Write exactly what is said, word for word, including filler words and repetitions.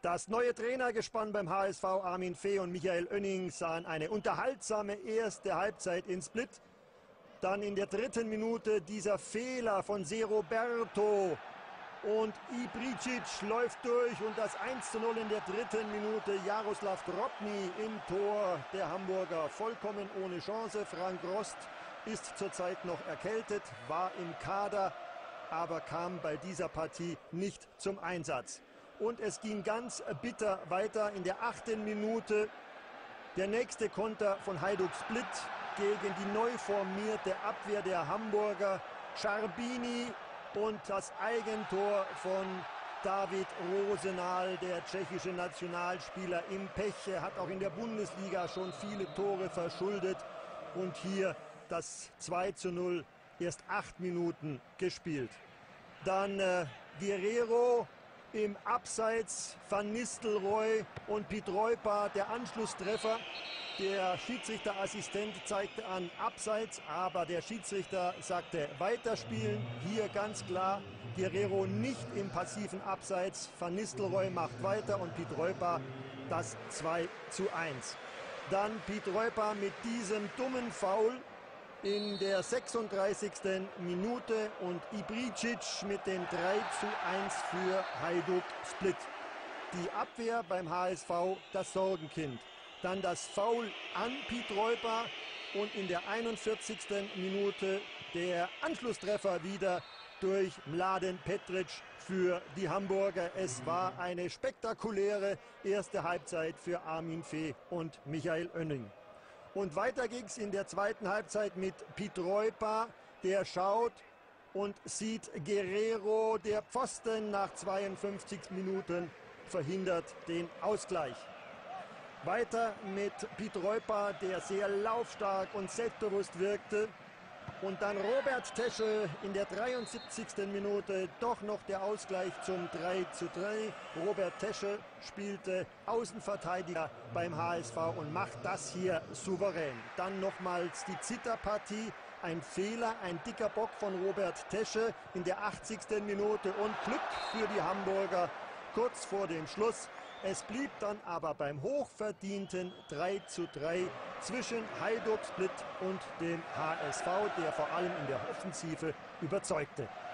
Das neue Trainergespann beim H S V, Armin Fee und Michael Oenning, sahen eine unterhaltsame erste Halbzeit in Split. Dann in der dritten Minute dieser Fehler von Seroberto und Ibricic läuft durch und das eins zu null in der dritten Minute. Jaroslav Drobny im Tor der Hamburger, vollkommen ohne Chance. Frank Rost ist zurzeit noch erkältet, war im Kader, aber kam bei dieser Partie nicht zum Einsatz. Und es ging ganz bitter weiter in der achten Minute. Der nächste Konter von Hajduk Split gegen die neu formierte Abwehr der Hamburger. Scharbini und das Eigentor von David Rosenal, der tschechische Nationalspieler im Pech. Er hat auch in der Bundesliga schon viele Tore verschuldet. Und hier das zwei zu null, erst acht Minuten gespielt. Dann äh, Guerrero im Abseits, Van Nistelrooy und Pietrojpa, der Anschlusstreffer. Der Schiedsrichterassistent zeigte an Abseits, aber der Schiedsrichter sagte weiterspielen. Hier ganz klar, Guerrero nicht im passiven Abseits. Van Nistelrooy macht weiter und Pietrojpa das zwei zu eins. Dann Pietrojpa mit diesem dummen Foul in der sechsunddreißigsten Minute und Ibricic mit dem drei zu eins für Hajduk Split. Die Abwehr beim H S V das Sorgenkind. Dann das Foul an Pietrojpa und in der einundvierzigsten Minute der Anschlusstreffer wieder durch Mladen Petric für die Hamburger. Es war eine spektakuläre erste Halbzeit für Armin Fee und Michael Oenning. Und weiter ging es in der zweiten Halbzeit mit Pietrojpa, der schaut und sieht Guerrero, der Pfosten nach zweiundfünfzig Minuten verhindert den Ausgleich. Weiter mit Pietrojpa, der sehr laufstark und selbstbewusst wirkte. Und dann Robert Teschel in der dreiundsiebzigsten Minute doch noch der Ausgleich zum drei zu drei. Robert Teschel spielte Außenverteidiger beim H S V und macht das hier souverän. Dann nochmals die Zitterpartie. Ein Fehler, ein dicker Bock von Robert Teschel in der achtzigsten Minute und Glück für die Hamburger kurz vor dem Schluss. Es blieb dann aber beim hochverdienten drei zu drei zwischen Hajduk Split und dem H S V, der vor allem in der Offensive überzeugte.